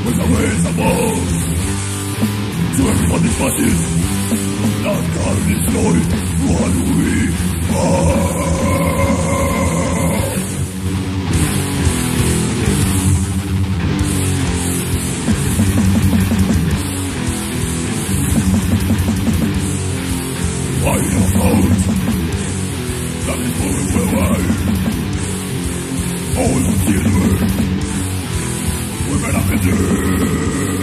pues sabes amor. To everybody's faces, la carne soy, what we are. I have found that is where I all of silver women up in there.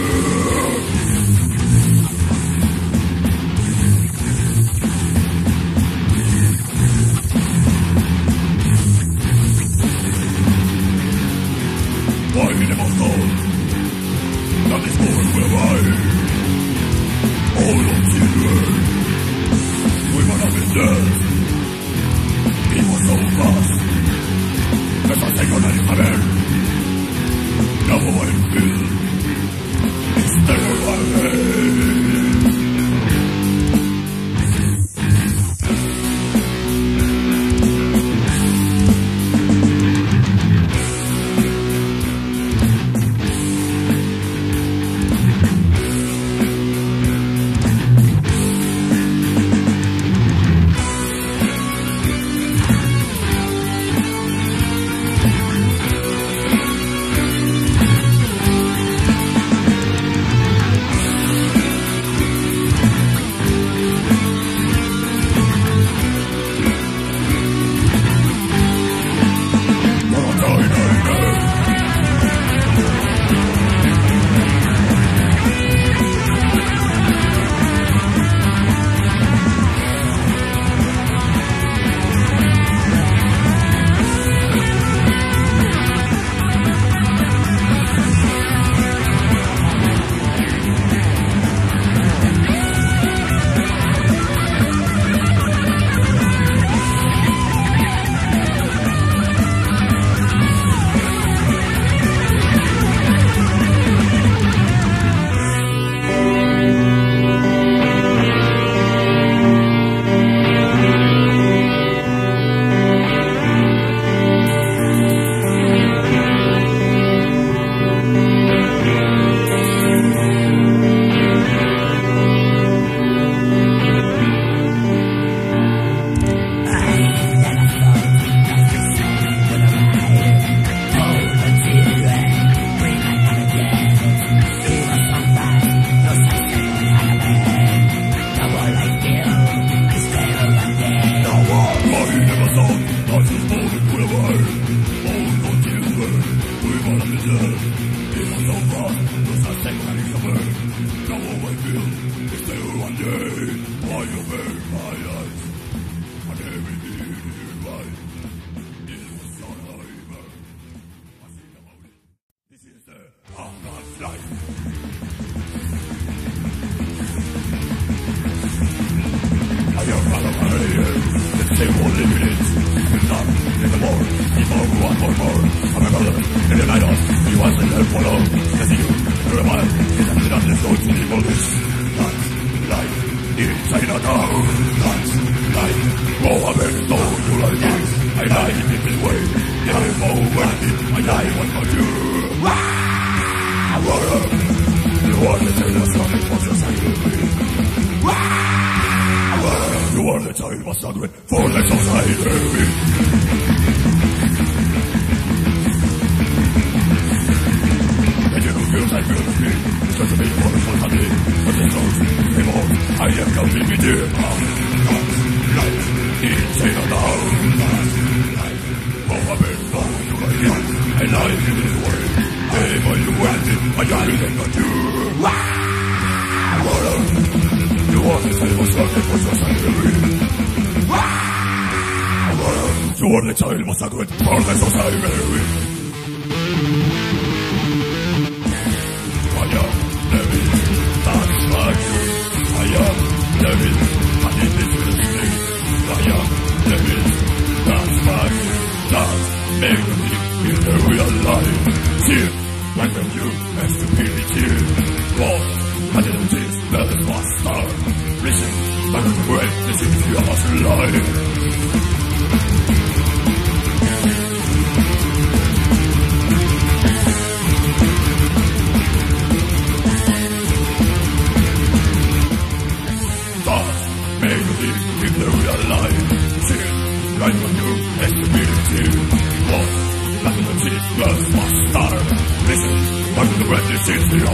I never thought that is where I all of silver women up in there. It was so fast. As I take on any saber. Now I feel it's still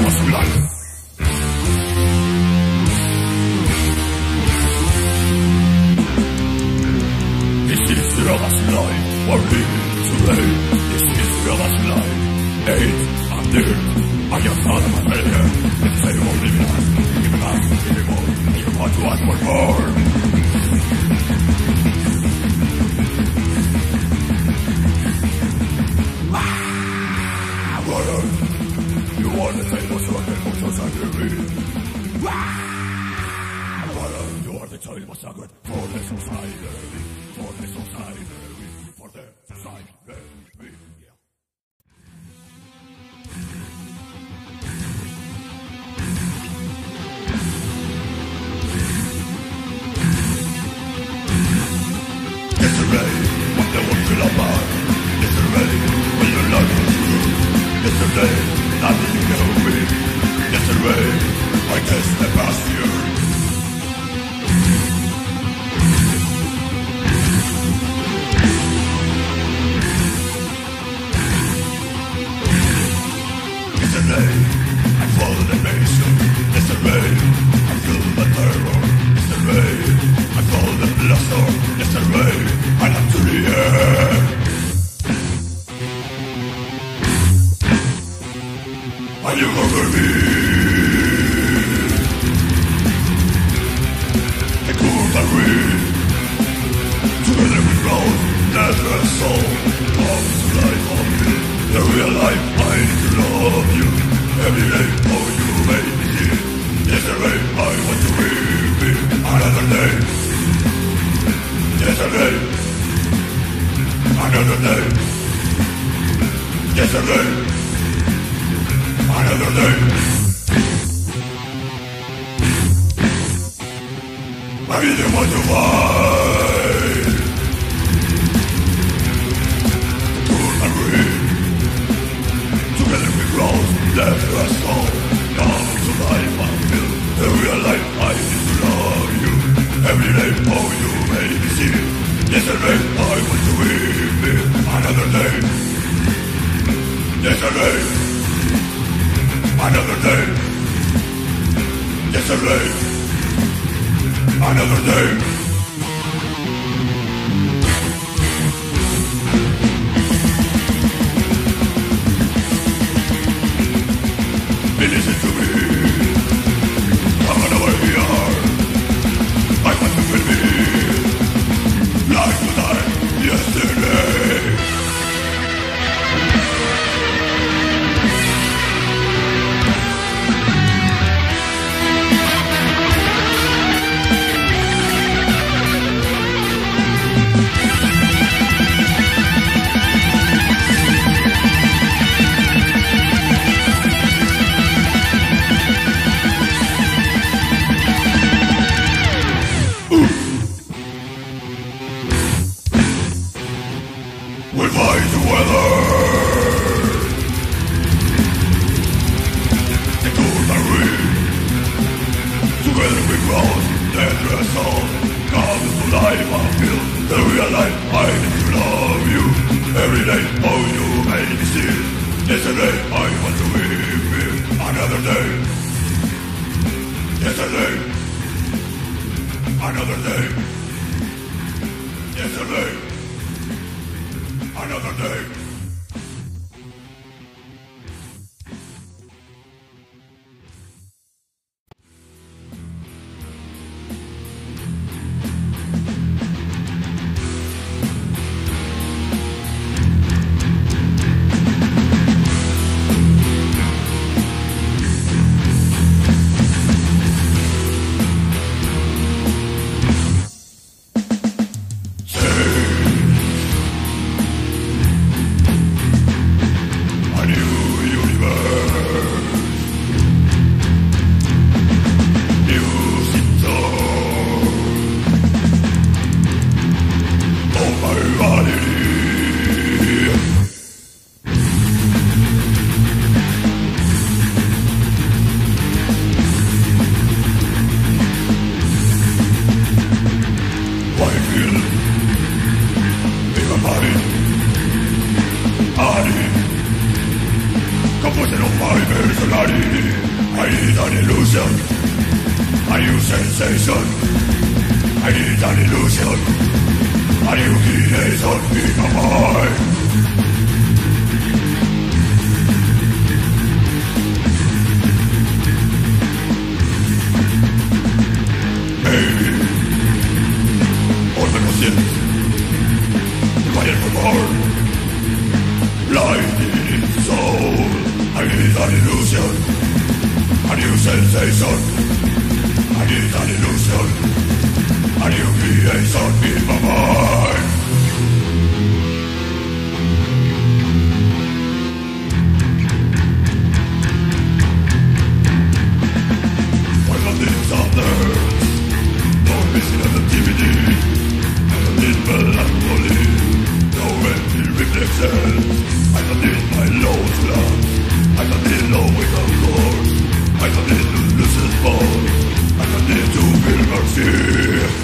was life. This is Rava's life, we're living today. This is Rava's life, hate and dirt. I am not a failure, let's say we're living us, giving us anymore. You want to ask for more. You want to take what's right and what's society. You are the child was sacred for the society, for the society, for the society. Yesterday, what they want to love about. Yesterday, when your life was true. Yesterday, nothing you can win. Yesterday, I guess the past year. Yesterday, I followed the nation. Yesterday, I feel the terror. Yesterday, I followed the bluster. Yesterday, I am to the air. And you conquer me. The cool that we together we grow, never a soul. Comes to life of you. The real life, I need to love you. Every day, oh you made me see. Yesterday, I want to be another day. Yesterday, another day. Yesterday, another day. I really want to fight. Cool and real. Together we grow, left us all. Come to life and feel the real life. I need to love you. Every day, oh you made me see. Yesterday, I want to be another day. Yesterday, another day. Yesterday, another day. Listen to me. I'm on the way here. I want to feel me. Life was I yesterday. We fight the weather. The cold and wind. Together we grow, then rest all. Come to life and feel the real life. I need to love you. Every day, oh you made me see. Yesterday, I want to live another day. Yesterday, another day. Yesterday, another day. I need an illusion, a new sensation. I need an illusion, a new creation in my mind. Maybe all the conscience, quiet from heart, blinded in soul. I need an illusion, a new sensation. I need an illusion, a new creation in my mind. When the things are there, no missing on the DVD, I don't need melancholy, no empty reflections. I don't need my lost glance, I don't need no wake-up calls, I don't need to lose this ball, I don't need to feel mercy.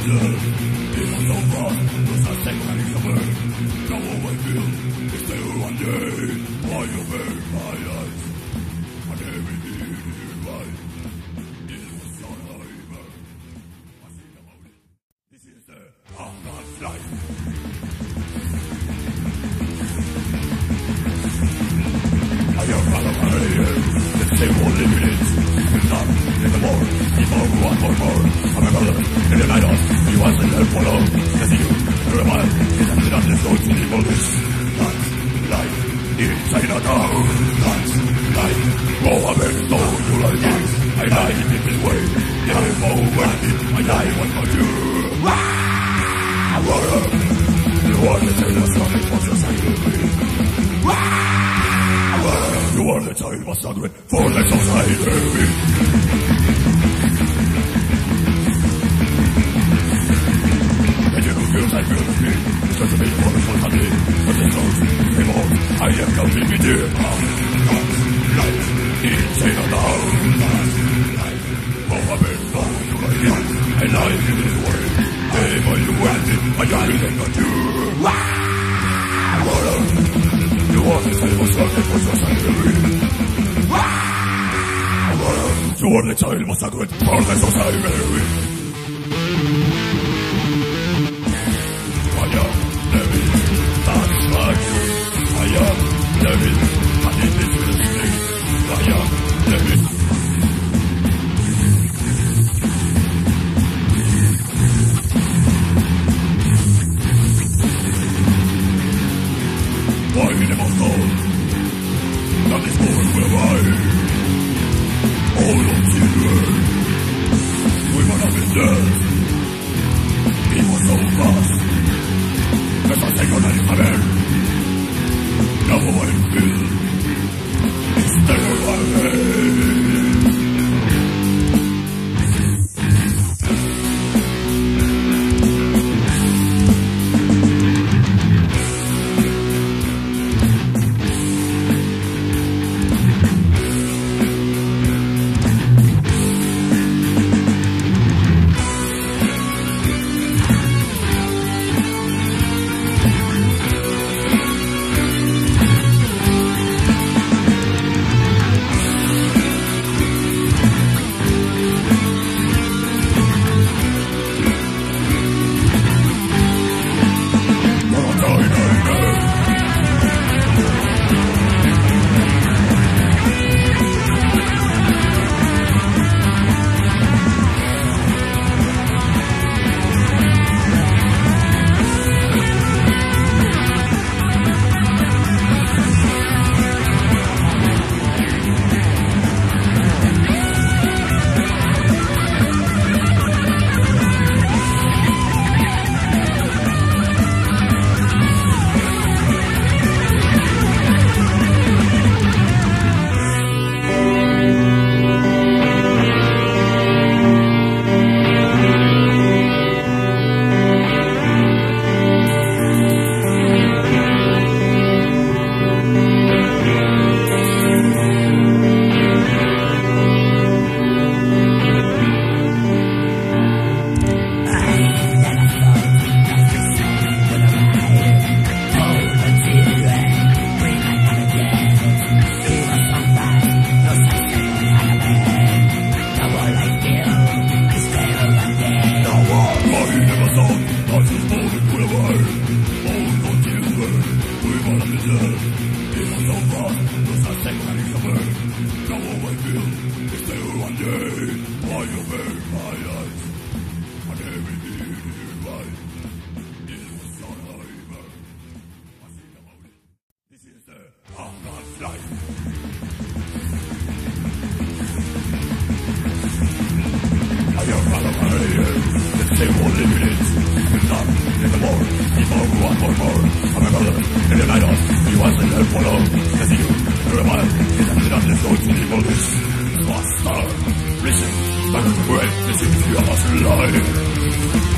Listen, back to the break, this is your life.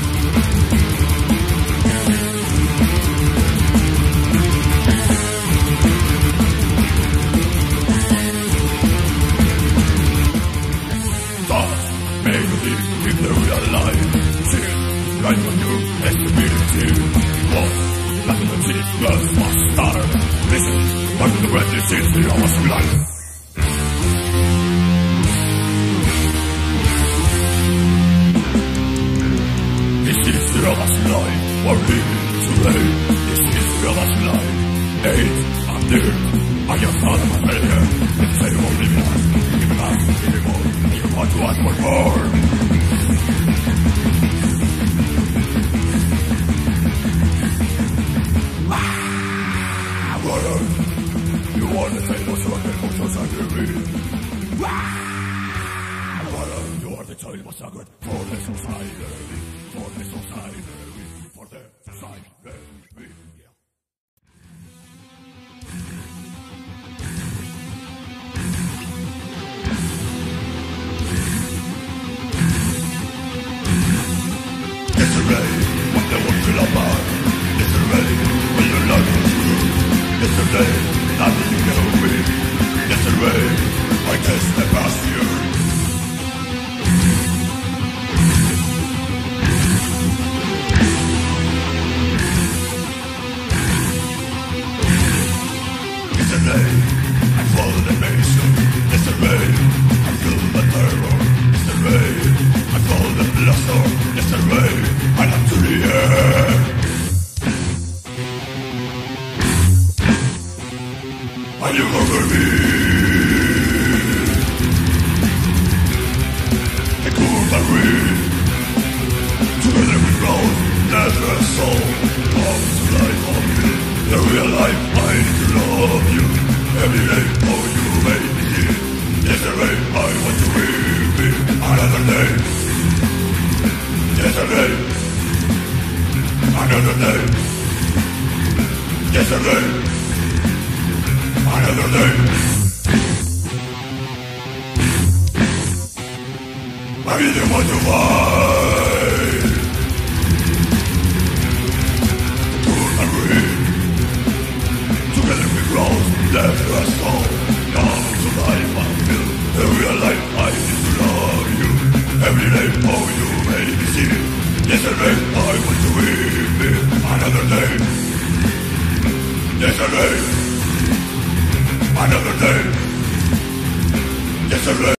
right on you, stability. Lost, nothing but cities, girls, master. Listen, what the red is the hours of life. This is the hours of life, we're living today. This is the hours of life. Eight, I'm there. I am not a failure. It's a whole living us, giving us, giving more. And you want to ask for more. You want to say what's wrong and what's society? You are the child was sacred for the society, for the society, for the society. Yesterday, what they want to love us. Yesterday, when your life was true. Yesterday, nothing you know me. Yesterday, I guess the past year. Yesterday, I follow the nation. Yesterday, I feel the terror. Yesterday, I follow the bluster. Yesterday, I am to the air. And you conquer me. The cool marine. Together we grow, never a soul. Comes to life on you. The real life, I need to love you. Every day, oh you made me here. Yesterday, I want to be another day. Yesterday, another day. Yesterday, another day. I didn't want to fight. Cool and real. Together we grow, left us all. Now to life I feel. The real life I need to love you. Every day, oh you made me see. Yesterday, I want to be another day. Yesterday, another day. Yesterday.